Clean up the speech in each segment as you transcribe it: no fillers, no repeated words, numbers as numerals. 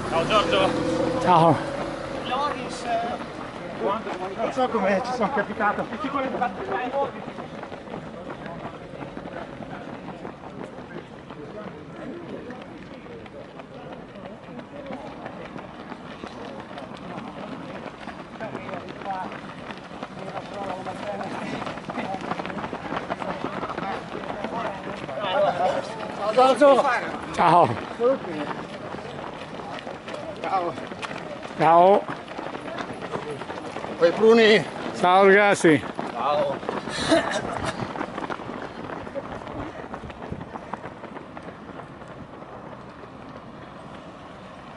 Ciao Giorgio. Ciao. Loris, non so come ci sono capitato. Ciao Giorgio. Ciao. Ciao. Ciao. Poi Bruni. Ciao ragazzi. Ciao.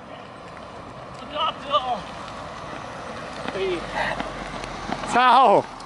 Ciao.